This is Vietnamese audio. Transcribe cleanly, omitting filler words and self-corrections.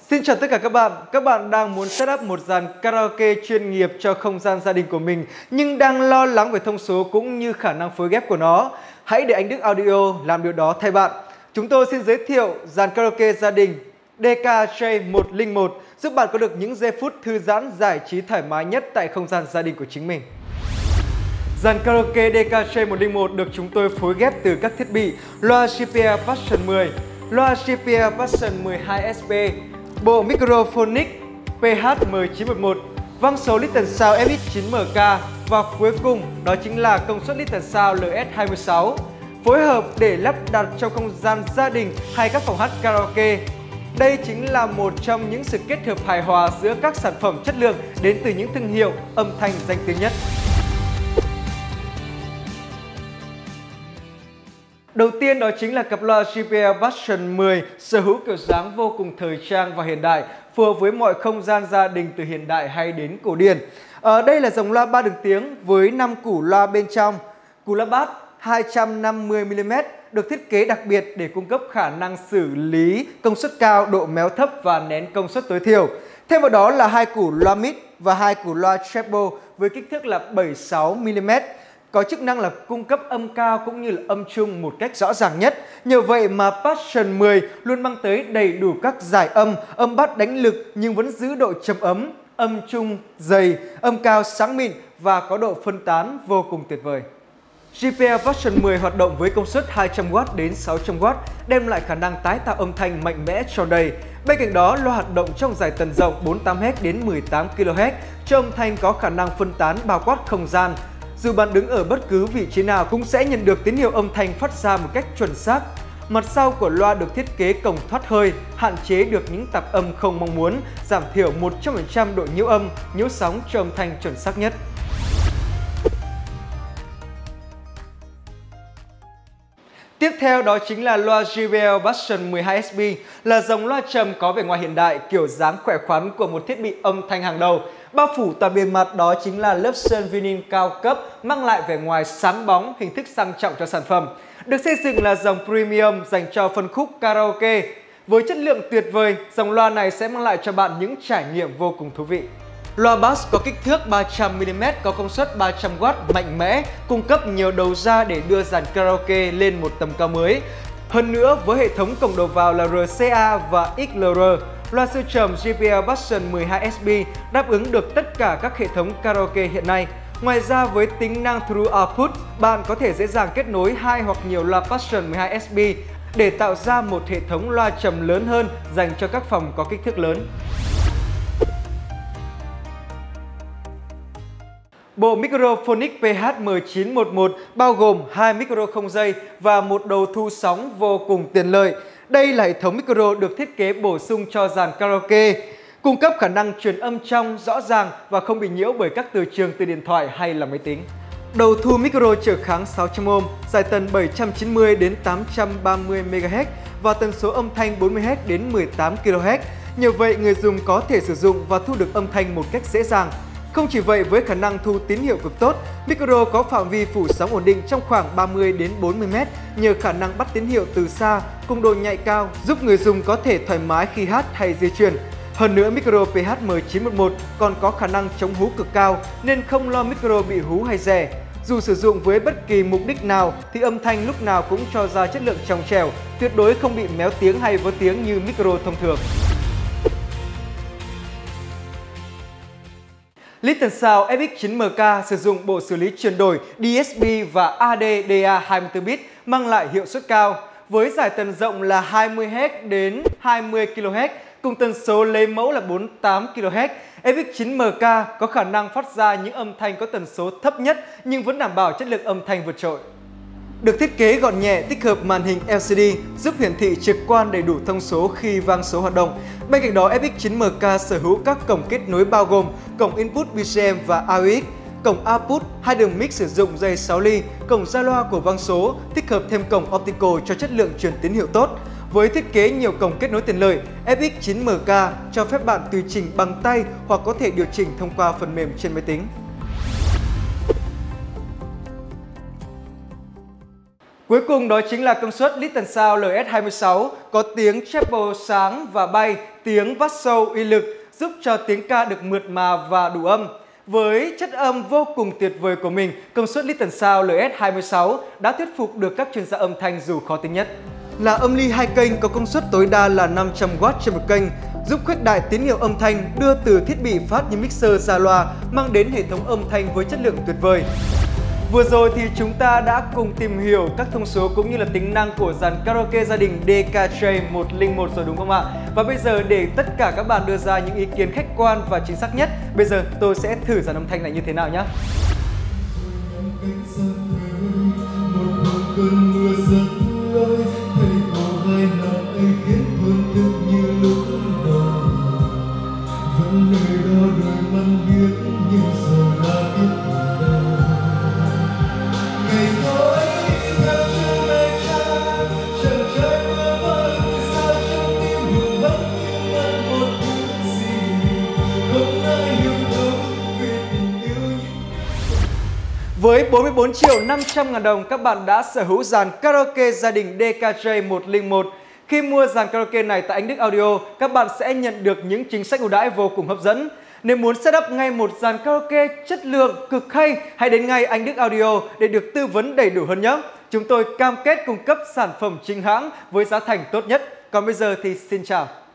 Xin chào tất cả các bạn đang muốn set up một dàn karaoke chuyên nghiệp cho không gian gia đình của mình nhưng đang lo lắng về thông số cũng như khả năng phối ghép của nó. Hãy để anh Đức Audio làm điều đó thay bạn. Chúng tôi xin giới thiệu dàn karaoke gia đình DKJ101 giúp bạn có được những giây phút thư giãn giải trí thoải mái nhất tại không gian gia đình của chính mình. Dàn karaoke DKJ101 được chúng tôi phối ghép từ các thiết bị loa JBL Passion 10, loa JBL Passion 12SP, bộ microphonic PH10911, vang số Little Sound FX9MK và cuối cùng đó chính là công suất Little Sound LS26, phối hợp để lắp đặt trong không gian gia đình hay các phòng hát karaoke. Đây chính là một trong những sự kết hợp hài hòa giữa các sản phẩm chất lượng đến từ những thương hiệu âm thanh danh tiếng nhất. Đầu tiên đó chính là cặp loa JBL Passion 10 sở hữu kiểu dáng vô cùng thời trang và hiện đại, phù hợp với mọi không gian gia đình từ hiện đại hay đến cổ điển. Đây là dòng loa 3 đường tiếng với 5 củ loa bên trong, củ loa bass 250mm được thiết kế đặc biệt để cung cấp khả năng xử lý công suất cao, độ méo thấp và nén công suất tối thiểu. Thêm vào đó là 2 củ loa mid và 2 củ loa treble với kích thước là 76mm. Có chức năng là cung cấp âm cao cũng như là âm trung một cách rõ ràng nhất. Nhờ vậy mà Passion 10 luôn mang tới đầy đủ các giải âm, âm bass đánh lực nhưng vẫn giữ độ trầm ấm, âm trung dày, âm cao sáng mịn và có độ phân tán vô cùng tuyệt vời. JBL Passion 10 hoạt động với công suất 200W đến 600W, đem lại khả năng tái tạo âm thanh mạnh mẽ cho đầy. Bên cạnh đó, loa hoạt động trong dải tần rộng 48Hz đến 18kHz, cho âm thanh có khả năng phân tán bao quát không gian. Dù bạn đứng ở bất cứ vị trí nào cũng sẽ nhận được tín hiệu âm thanh phát ra một cách chuẩn xác. Mặt sau của loa được thiết kế cổng thoát hơi, hạn chế được những tạp âm không mong muốn, giảm thiểu 100% độ nhiễu âm, nhiễu sóng cho âm thanh chuẩn xác nhất. Tiếp theo đó chính là loa JBL Passion 12SP, là dòng loa trầm có vẻ ngoài hiện đại, kiểu dáng khỏe khoắn của một thiết bị âm thanh hàng đầu. Bao phủ toàn bề mặt đó chính là lớp sơn vinyl cao cấp, mang lại vẻ ngoài sáng bóng, hình thức sang trọng cho sản phẩm. Được xây dựng là dòng premium dành cho phân khúc karaoke. Với chất lượng tuyệt vời, dòng loa này sẽ mang lại cho bạn những trải nghiệm vô cùng thú vị. Loa bass có kích thước 300mm, có công suất 300W mạnh mẽ, cung cấp nhiều đầu ra để đưa dàn karaoke lên một tầm cao mới. Hơn nữa, với hệ thống cổng đầu vào là RCA và XLR, loa siêu trầm JBL Passion 12SP đáp ứng được tất cả các hệ thống karaoke hiện nay. Ngoài ra với tính năng Through Output, bạn có thể dễ dàng kết nối 2 hoặc nhiều loa Passion 12SP để tạo ra một hệ thống loa trầm lớn hơn dành cho các phòng có kích thước lớn. Bộ microphonic PH10911 bao gồm 2 micro không dây và một đầu thu sóng vô cùng tiện lợi. Đây là hệ thống micro được thiết kế bổ sung cho dàn karaoke, cung cấp khả năng truyền âm trong, rõ ràng và không bị nhiễu bởi các từ trường từ điện thoại hay là máy tính. Đầu thu micro trở kháng 600ohm, dài tần 790 đến 830 MHz và tần số âm thanh 40Hz đến 18 kHz. Nhờ vậy, người dùng có thể sử dụng và thu được âm thanh một cách dễ dàng. Không chỉ vậy, với khả năng thu tín hiệu cực tốt, micro có phạm vi phủ sóng ổn định trong khoảng 30 đến 40m nhờ khả năng bắt tín hiệu từ xa cùng độ nhạy cao, giúp người dùng có thể thoải mái khi hát hay di chuyển. Hơn nữa, micro PH10911 còn có khả năng chống hú cực cao nên không lo micro bị hú hay rè. Dù sử dụng với bất kỳ mục đích nào thì âm thanh lúc nào cũng cho ra chất lượng trong trẻo, tuyệt đối không bị méo tiếng hay vỡ tiếng như micro thông thường. Little Sound FX9MK sử dụng bộ xử lý chuyển đổi DSP và AD/DA 24bit mang lại hiệu suất cao. Với dải tần rộng là 20Hz đến 20kHz cùng tần số lấy mẫu là 48 kHz, FX9MK có khả năng phát ra những âm thanh có tần số thấp nhất nhưng vẫn đảm bảo chất lượng âm thanh vượt trội. Được thiết kế gọn nhẹ, tích hợp màn hình LCD giúp hiển thị trực quan đầy đủ thông số khi vang số hoạt động. Bên cạnh đó, FX9MK sở hữu các cổng kết nối bao gồm cổng input BCM và AUX, cổng output, hai đường mic sử dụng dây 6 ly, cổng ra loa của vang số, tích hợp thêm cổng optical cho chất lượng truyền tín hiệu tốt. Với thiết kế nhiều cổng kết nối tiện lợi, FX9MK cho phép bạn tùy chỉnh bằng tay hoặc có thể điều chỉnh thông qua phần mềm trên máy tính. Cuối cùng đó chính là công suất Little Sound LS26 có tiếng treble sáng và bay, tiếng bass sâu uy lực giúp cho tiếng ca được mượt mà và đủ âm. Với chất âm vô cùng tuyệt vời của mình, công suất Little Sound LS26 đã thuyết phục được các chuyên gia âm thanh dù khó tính nhất. Là âm ly 2 kênh có công suất tối đa là 500W trên một kênh, giúp khuếch đại tín hiệu âm thanh đưa từ thiết bị phát như mixer ra loa, mang đến hệ thống âm thanh với chất lượng tuyệt vời. Vừa rồi thì chúng ta đã cùng tìm hiểu các thông số cũng như là tính năng của dàn karaoke gia đình DKJ101 rồi đúng không ạ? Và bây giờ để tất cả các bạn đưa ra những ý kiến khách quan và chính xác nhất, bây giờ tôi sẽ thử dàn âm thanh này như thế nào nhé. Với 44.500.000 đồng, các bạn đã sở hữu dàn karaoke gia đình DKJ101. Khi mua dàn karaoke này tại Anh Đức Audio, các bạn sẽ nhận được những chính sách ưu đãi vô cùng hấp dẫn. Nếu muốn setup ngay một dàn karaoke chất lượng cực hay, hãy đến ngay Anh Đức Audio để được tư vấn đầy đủ hơn nhé. Chúng tôi cam kết cung cấp sản phẩm chính hãng với giá thành tốt nhất. Còn bây giờ thì xin chào.